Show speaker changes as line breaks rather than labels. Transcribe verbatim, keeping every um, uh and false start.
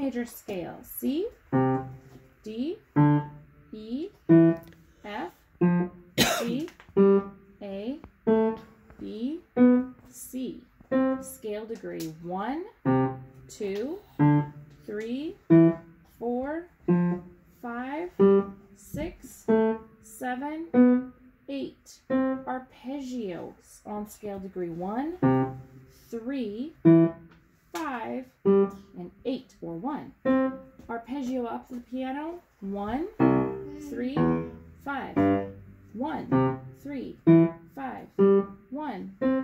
major scale. C, D, E, F, G, A, B, C. Scale degree one, two, three, four, five, six, seven, eight. Arpeggios on scale degree one, three, five, and eight, or one. Arpeggio up the piano, one, three, five, one, three, five, one,